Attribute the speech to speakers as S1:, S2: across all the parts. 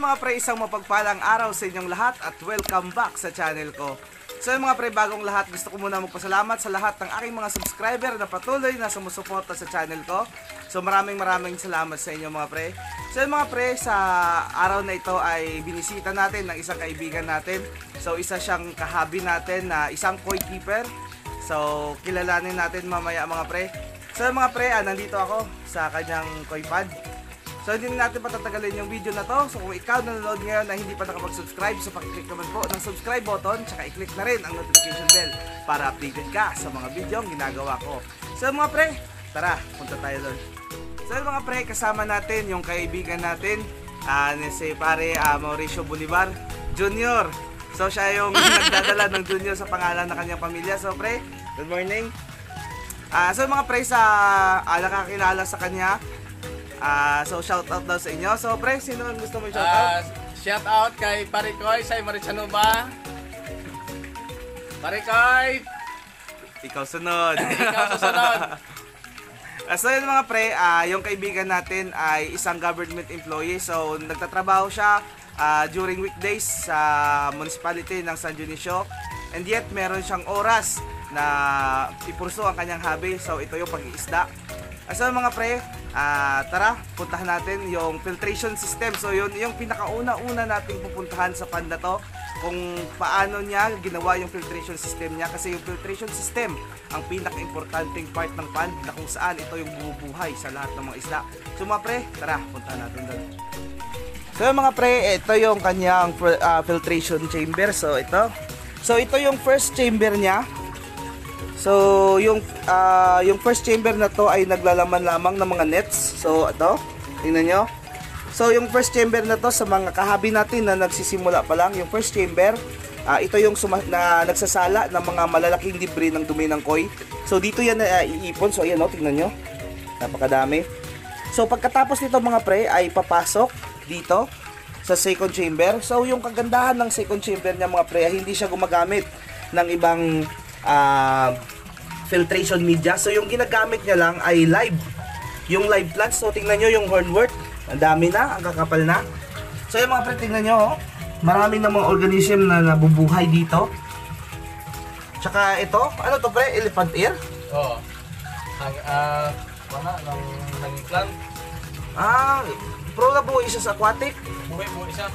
S1: mga pre, isang mapagpalang araw sa inyong lahat at welcome back sa channel ko. So mga pre, bagong lahat, gusto ko muna magpasalamat sa lahat ng aking mga subscriber na patuloy na sumusuporta sa channel ko. So maraming salamat sa inyo mga pre. So mga pre, sa araw na ito ay binisita natin ng isang kaibigan natin. So isa siyang kahabi natin na isang koi keeper. So kilalanin natin mamaya mga pre. So mga pre, nandito ako sa kanyang koi pad. So hindi natin patatagalin yung video na to. So kung ikaw nanonood ngayon na hindi pa nakapag-subscribe, so pakiclick naman po ng subscribe button, tsaka i-click na rin ang notification bell para updated ka sa mga video ang ginagawa ko. So mga pre, tara, punta tayo doon. So mga pre, kasama natin yung kaibigan natin, si pare Mauricio Bolivar Jr. So siya yung nagdadala ng Junior sa pangalan ng kanyang pamilya. So pre, good morning. So mga pre, sa nakakilala sa kanya, so shout out daw sa inyo. So pre, sino ang gusto mo shout out?
S2: Shout out kay Parikoy sa Marichanuba. Parikoy,
S1: Ikaw sunod.
S2: ikaw susunod.
S1: So yun mga pre, yung kaibigan natin ay isang government employee. So nagtatrabaho siya during weekdays sa municipality ng San Dionisio. And yet meron siyang oras na ipurso ang kanyang hobby. So ito yung pag-iisda. So mga pre, tara, puntahan natin yung filtration system. So yun yung pinakauna-una nating pupuntahan sa pond na to, kung paano niya ginawa yung filtration system niya. Kasi yung filtration system ang pinaka-importanting part ng pond, na kung saan ito yung bumubuhay sa lahat ng mga isda. So mga pre, tara, puntahan natin doon. So mga pre, ito yung kanyang filtration chamber. So ito yung first chamber niya. So yung first chamber na to ay naglalaman lamang ng mga nets. So ito, tingnan nyo. So yung first chamber na to, sa mga kahabi natin na nagsisimula pa lang, yung first chamber, ito yung nagsasala ng mga malalaking debris ng dumi ng koi. So dito yan iipon. So ayan o, tingnan nyo, napakadami. So pagkatapos nito mga pre, ay papasok dito sa second chamber. So yung kagandahan ng second chamber niya mga pre, hindi siya gumagamit ng ibang filtration media. So yung ginagamit niya lang ay yung live plants. So tingnan nyo yung hornwort, ang dami na, ang kakapal na. So yung mga pre, tingnan nyo, maraming na mga organism na nabubuhay dito. Tsaka ito, ano to pre, elephant ear?
S2: Oo. Ng plant.
S1: Pro na buhay siya sa aquatic.
S2: Buhay siya.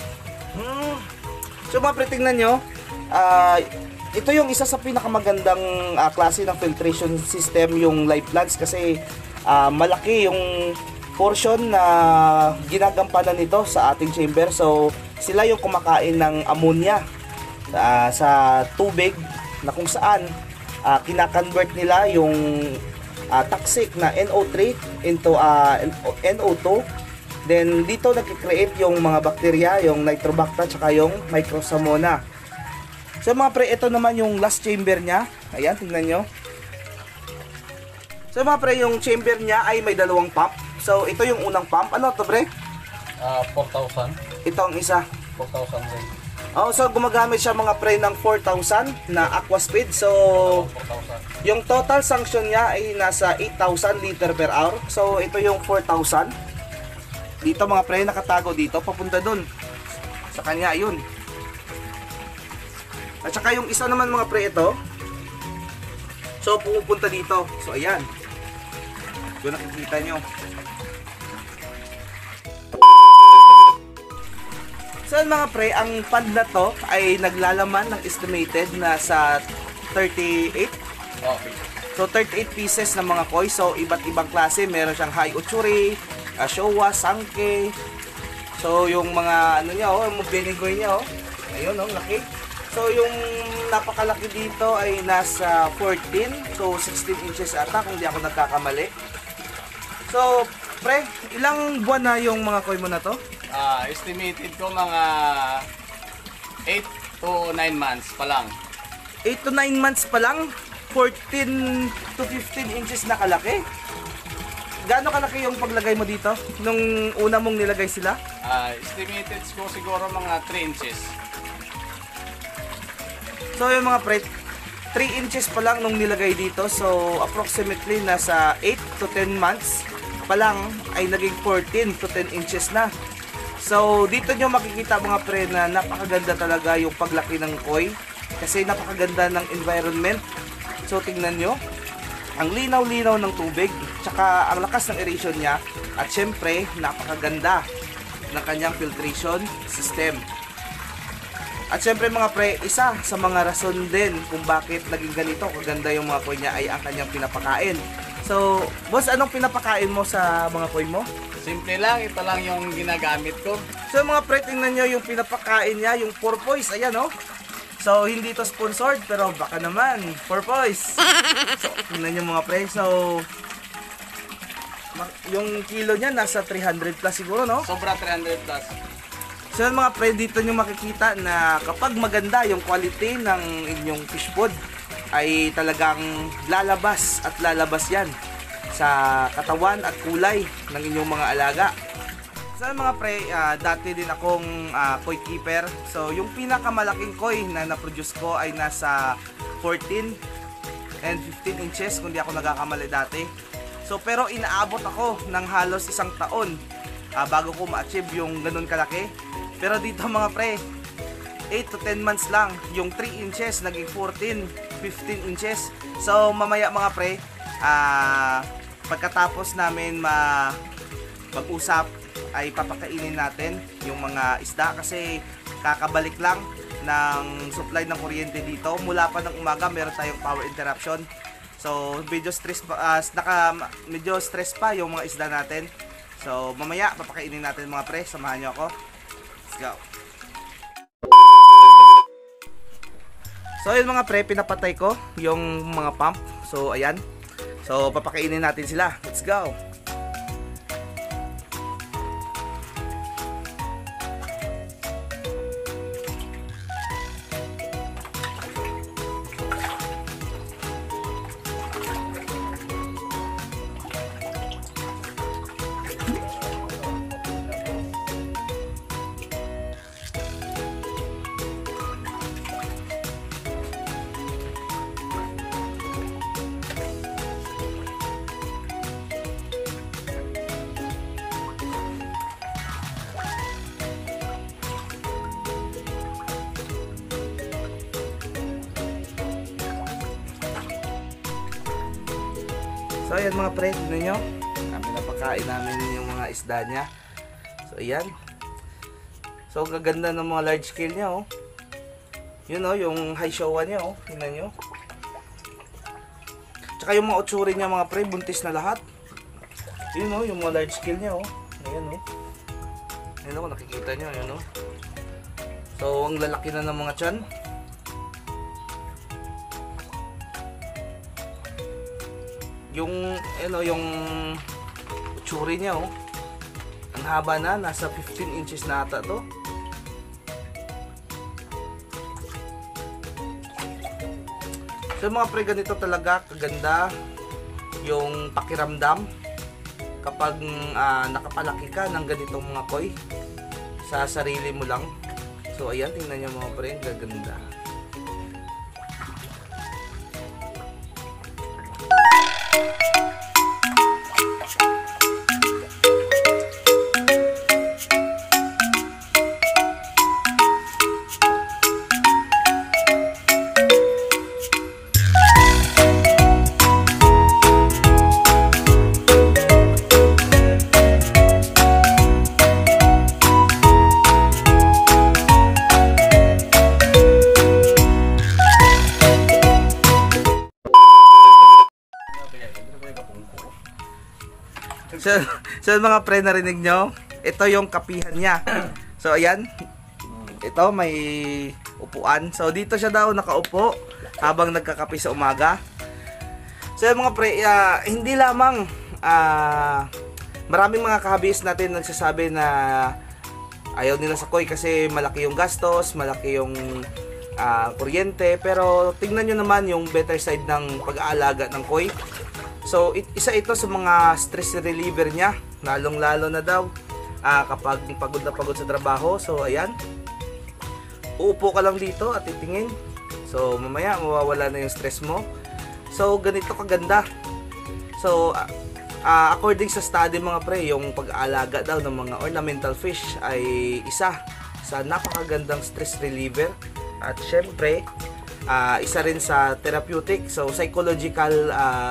S1: So mga pre, tingnan nyo, ito yung isa sa pinakamagandang klase ng filtration system, yung live plants, kasi malaki yung portion na ginagampanan nito sa ating chamber. So sila yung kumakain ng ammonia sa tubig, na kung saan kinakonvert nila yung toxic na NO3 into NO2. Then dito nagki-create yung mga bakterya, yung Nitrobacter tsaka yung Microsamona. So mga pre, ito naman yung last chamber niya. Ayan, tingnan nyo. So mga pre, yung chamber niya ay may dalawang pump. So ito yung unang pump. Ano to pre?
S2: 4,000.
S1: Ito ang isa.
S2: 4,000 din.
S1: So gumagamit siya mga pre ng 4,000 na aqua speed. So
S2: 4,000.
S1: yung total sanction niya ay nasa 8,000 liter per hour. So ito yung 4,000. Dito mga pre, nakatago dito, papunta dun sa kanya, yun. At saka yung isa naman mga pre, ito, so pupunta dito. So ayan, doon nakikita nyo. So mga pre, ang pond na to ay naglalaman ng estimated na sa 38.
S2: Okay.
S1: So 38 pieces ng mga koi. So iba't ibang klase, meron siyang high uchuri, showa, sangke. So yung mga ano niya, yung benigoy niya, ayun, laki. So yung napakalaki dito ay nasa 14 to 16 inches ata, kung di ako nagkakamali. So pre, ilang buwan na yung mga koi mo na to?
S2: Estimated ko mga 8 to 9 months pa lang.
S1: 8 to 9 months pa lang, 14 to 15 inches na kalaki. Gaano kalaki yung paglagay mo dito nung una mong nilagay sila?
S2: Estimated ko siguro mga 3 inches.
S1: So yung mga pre, 3 inches pa lang nung nilagay dito. So approximately nasa 8 to 10 months pa lang ay naging 14 to 10 inches na. So dito nyo makikita mga pre na napakaganda talaga yung paglaki ng koi. Kasi napakaganda ng environment. So tingnan nyo, ang linaw-linaw ng tubig, tsaka ang lakas ng aeration niya, at syempre napakaganda ng kanyang filtration system. At syempre mga pre, isa sa mga rason din kung bakit naging ganito kaganda yung mga koi niya ay ang kanyang pinapakain. So, boss, anong pinapakain mo sa mga koi mo?
S2: Simple lang, ito lang yung ginagamit ko.
S1: So mga pre, tingnan nyo yung pinapakain niya, yung porpoise, ayan oh. So, hindi to sponsored, pero baka naman, porpoise. So, tingnan nyo mga pre, so yung kilo niya nasa 300 plus siguro, no?
S2: Sobra 300 plus.
S1: So mga pre, dito nyo makikita na kapag maganda yung quality ng inyong fish food, ay talagang lalabas at lalabas yan sa katawan at kulay ng inyong mga alaga. So mga pre, dati din akong koi keeper. So yung pinakamalaking koi na na-produce ko ay nasa 14 and 15 inches kung di ako nagkakamali dati. So pero inaabot ako ng halos isang taon bago ko ma-achieve yung ganun kalaki. Pero dito mga pre, 8 to 10 months lang, yung 3 inches naging 14, 15 inches. So mamaya mga pre, pagkatapos namin mag-usap, ay papakainin natin yung mga isda kasi kakabalik lang ng supply ng kuryente dito. Mula pa ng umaga meron tayong power interruption. So medyo stress pa yung mga isda natin. So mamaya papakainin natin mga pre, samahan nyo ako. Let's go. So ayun mga pre, pinapatay ko yung mga pump. So ayan. So papakainin natin sila. Let's go. So ayan mga pre, tignan nyo, pinapakain namin yung mga isda niya. So ayan. So gaganda ng mga large scale niya oh. Yun oh, yung high showa niya oh, tignan nyo. Tsaka yung mga utsuri niya mga pre, buntis na lahat. Yun oh, yung mga large scale niya oh. Ayan oh. Ayan oh, nakikita nyo, ayan oh. So ang lalaki na ng mga tiyan. Yung ano, yung utsuri niya oh. Ang haba na, nasa 15 inches na ata to. So mga pre, ganito talaga kaganda yung pakiramdam kapag nakapalaki ka ng ganitong mga koi sa sarili mo lang. So ayan, tingnan nyo mga pre, gaganda. So mga pre, narinig nyo, ito yung kapihan niya. So ayan, ito may upuan. So dito siya daw nakaupo habang nagkakape sa umaga. So mga pre, hindi lamang maraming mga kahabis natin nagsasabi na ayaw nila sa koi kasi malaki yung gastos, malaki yung kuryente. Pero tingnan nyo naman yung better side ng pag-aalaga ng koi. So isa ito sa mga stress reliever niya, lalong lalo na daw kapag pagod na pagod sa trabaho. So ayan, uupo ka lang dito at titingin. So mamaya mawawala na yung stress mo. So ganito kaganda. So according sa study mga pre, yung pag-aalaga daw ng mga ornamental fish ay isa sa napakagandang stress reliever at syempre isa rin sa therapeutic, so psychological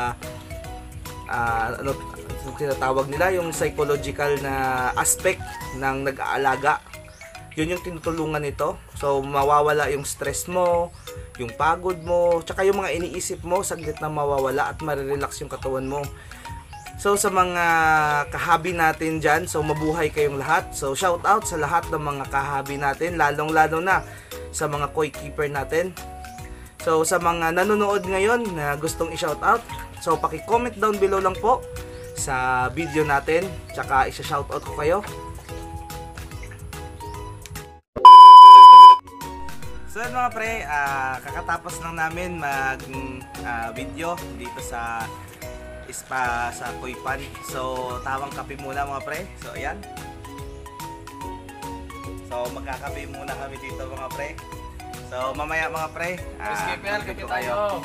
S1: ano tinatawag nila, yung psychological na aspect ng nag-aalaga, yun yung tinutulungan nito. So mawawala yung stress mo, yung pagod mo, tsaka yung mga iniisip mo saglit na mawawala at marirelax yung katawan mo. So sa mga kahabi natin dyan, so mabuhay kayong lahat. So shout out sa lahat ng mga kahabi natin, lalong-lalo na sa mga koi keeper natin. So sa mga nanonood ngayon na gustong i-shout out, so paki-comment down below lang po sa video natin, tsaka isa-shout out ko kayo. So yun mga pre, kakatapos lang namin mag video dito sa spa sa koi pan. So tawang kape muna mga pre. So ayan. So magkakape muna kami dito mga pre. So mamaya mga pre,
S2: skipper, kape tayo.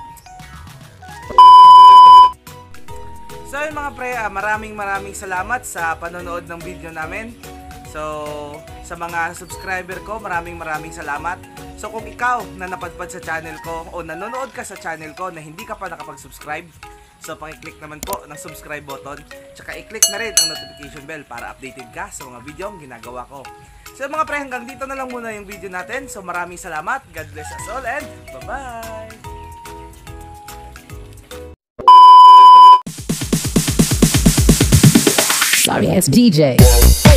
S1: So yun mga pre, maraming salamat sa panonood ng video namin. So sa mga subscriber ko, maraming salamat. So kung ikaw na napadpad sa channel ko o nanonood ka sa channel ko na hindi ka pa nakapag-subscribe, so paki-click naman po ng subscribe button, tsaka i-click na rin ang notification bell para updated ka sa mga video ang ginagawa ko. So mga pre, hanggang dito na lang muna yung video natin. So maraming salamat, God bless us all, and bye-bye!
S3: Sorry, it's DJ.